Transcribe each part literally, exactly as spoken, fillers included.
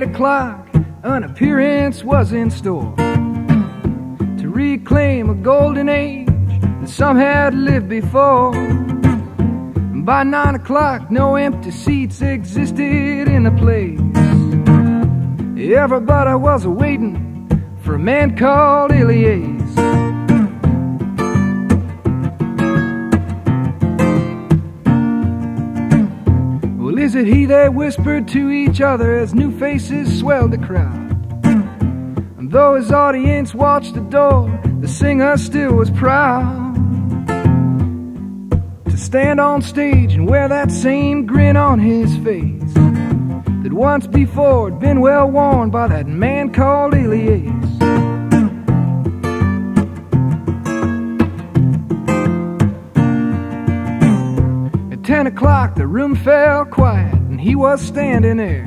o'clock, an appearance was in store to reclaim a golden age that some had lived before. And by nine o'clock, no empty seats existed in the place. Everybody was waiting for a man called Elias. Well, is it he, they whispered to each other as new faces swelled the crowd. And though his audience watched the door, the singer still was proud to stand on stage and wear that same grin on his face that once before had been well worn by that man called Elias. At ten o'clock the room fell quiet and he was standing there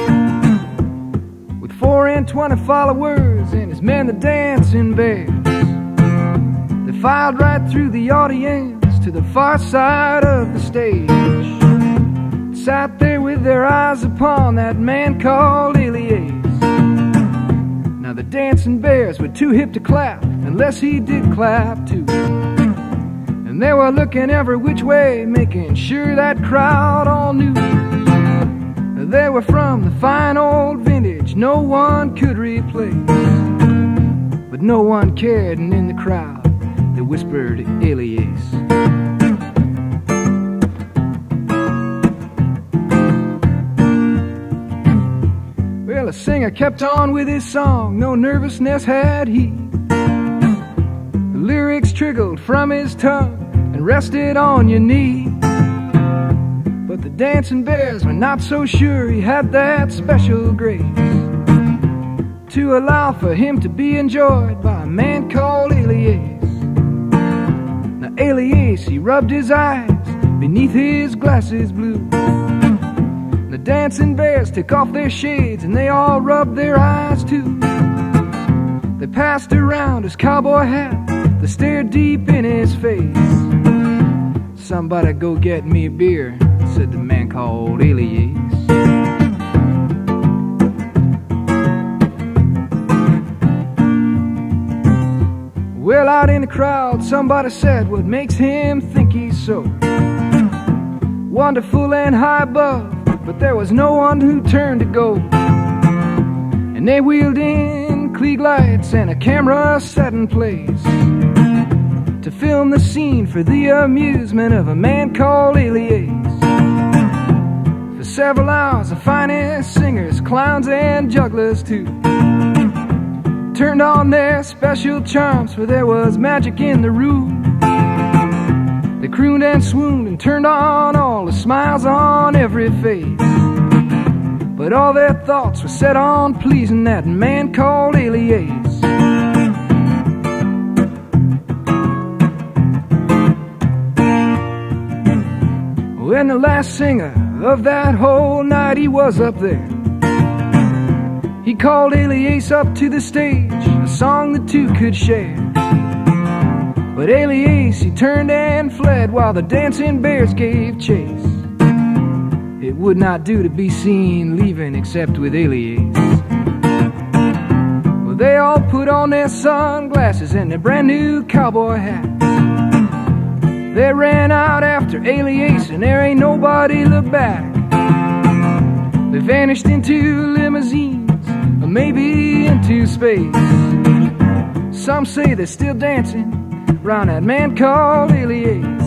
with four and twenty followers and his men the dancing bears. They filed right through the audience to the far side of the stage, sat there with their eyes upon that man called Elias. Now the dancing bears were too hip to clap unless he did clap too, and they were looking every which way, making sure that crowd all knew they were from the fine old vintage no one could replace. But no one cared, and in the crowd they whispered Elias. Well, the singer kept on with his song, no nervousness had he. The lyrics trickled from his tongue and rested on your knee. But the dancing bears were not so sure he had that special grace to allow for him to be enjoyed by a man called Elias. Now Elias, he rubbed his eyes beneath his glasses blue. The dancing bears took off their shades and they all rubbed their eyes too. They passed around his cowboy hat, they stared deep in his face. Somebody go get me a beer, said the man called Elias. Well, out in the crowd somebody said, what makes him think he's so wonderful and high above? But there was no one who turned to go, and they wheeled in Klieg lights and a camera set in place to film the scene for the amusement of a man called Elias. For several hours the finest singers, clowns and jugglers too turned on their special charms, for there was magic in the room. They crooned and swooned and turned on all the smiles on every face, but all their thoughts were set on pleasing that man called Elias. When the last singer of that whole night, he was up there, he called Elias up to the stage, a song the two could share. But Elias, he turned and fled while the dancing bears gave chase. It would not do to be seen leaving except with Elias. Well, they all put on their sunglasses and their brand new cowboy hats. They ran out after Elias and there ain't nobody looked back. They vanished into limousines or maybe into space. Some say they're still dancing round that man called Elias.